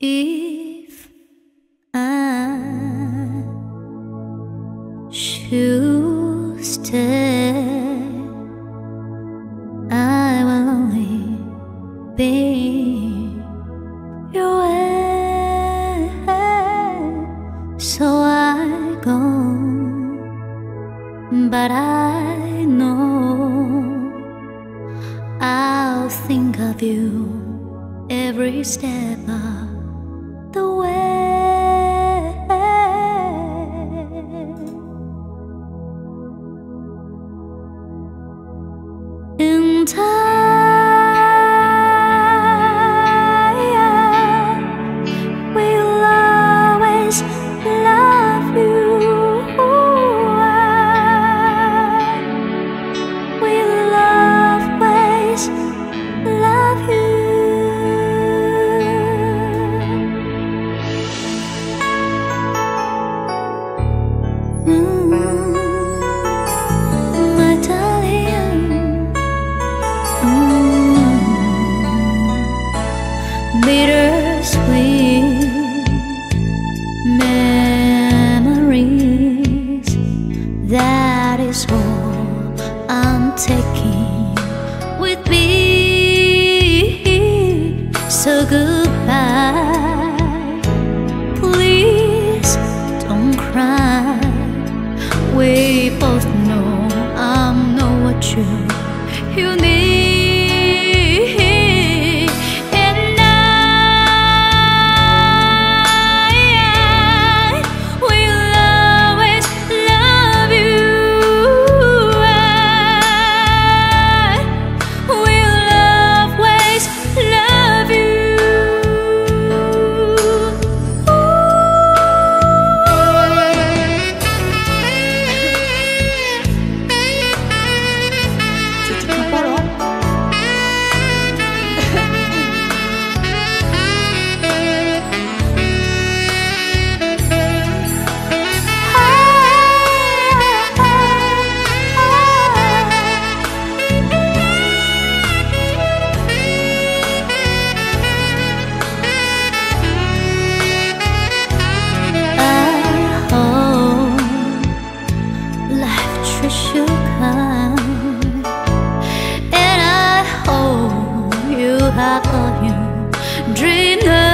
If I should stay, I will only be your way. So I go, but I know I'll think of you every step of the way. In time, we'll always love you. We'll always love you. My darling, bittersweet memories, that is all I'm taking with me. So goodbye, please don't cry. We both know I'm not what you need. And I will always love you. I will always love you. Should come, and I hope you have all you dreamed of.